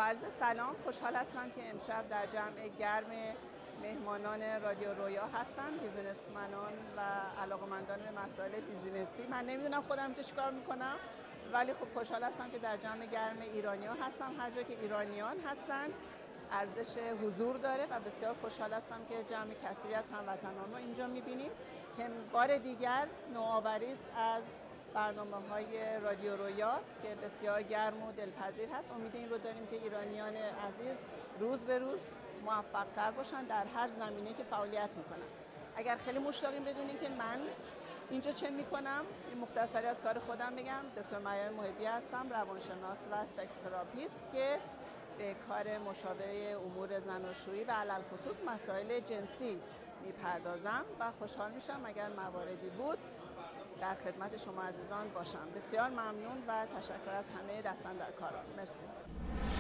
عرض سلام، خوشحال هستم که امشب در جمع گرم مهمانان رادیو رویا هستم، بیزینسمنان و علاقه‌مندان به مسائل بیزینسی. من نمیدونم خودم اینجا چیکار میکنم، ولی خب خوشحال هستم که در جمع گرم ایرانی‌ها هستم. هر جا که ایرانیان هستند ارزش حضور داره و بسیار خوشحال هستم که جمع کثیری از هموطنان رو اینجا میبینیم. بار دیگر نوآوری است از برنامه‌های رادیو رویا که بسیار گرم و دلپذیر هست. امید این رو داریم که ایرانیان عزیز روز به روز موفق‌تر باشن در هر زمینه‌ای که فعالیت میکنن. اگر خیلی مشتاقین بدونین که من اینجا چه میکنم، این مختصری از کار خودم بگم. دکتر مریم محبی هستم، روانشناس و سکس تراپیست که به کار مشاوره امور زناشویی و علل خصوص مسائل جنسی میپردازم و خوشحال میشم اگر مواردی بود در خدمت شما عزیزان باشم. بسیار ممنون و تشکر از همه دستان در کاران. مرسی.